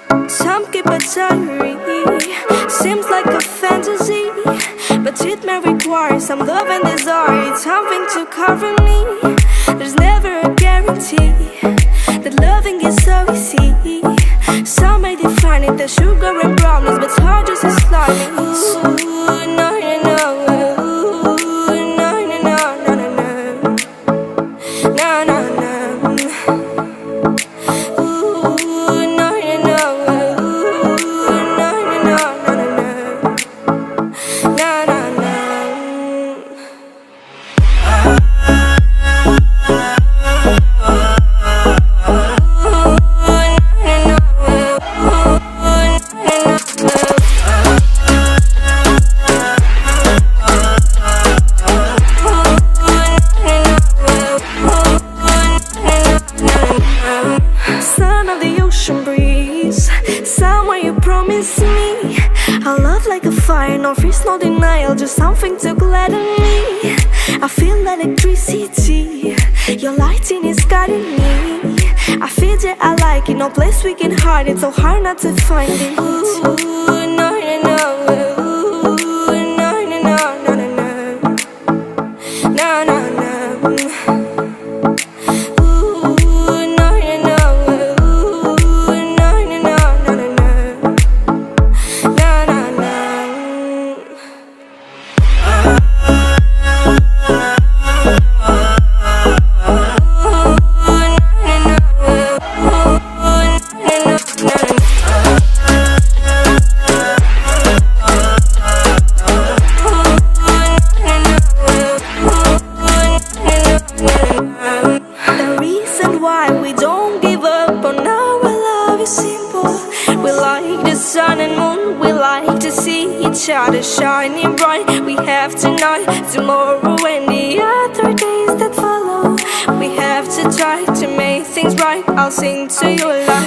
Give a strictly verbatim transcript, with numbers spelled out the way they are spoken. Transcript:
Some keep a diary, seems like a fantasy, but it may require some love and desire, something to cover me. There's never a guarantee that loving is so easy. Some may define it as sugar and brownies, but it's hard just as slimy. Ooh, no, no, no. Ooh, no, no, no, no, no, no. No, no, no. Ooh, no, no, no. Ooh, no, no, no, no, no, no. No, no, no. Son of the ocean breeze, somewhere you promised me a love like a fire, no freeze, no denial, just something to gladden me. I feel electricity, your lighting is guiding me. I feel that I like it, no place we can hide it, so hard not to find it. Ooh, no, no, no. Ooh, no, no, no, no, no, no. No, no, no. Sun and moon, we like to see each other shining bright. We have tonight, tomorrow and the other days that follow. We have to try to make things right. I'll sing to you live.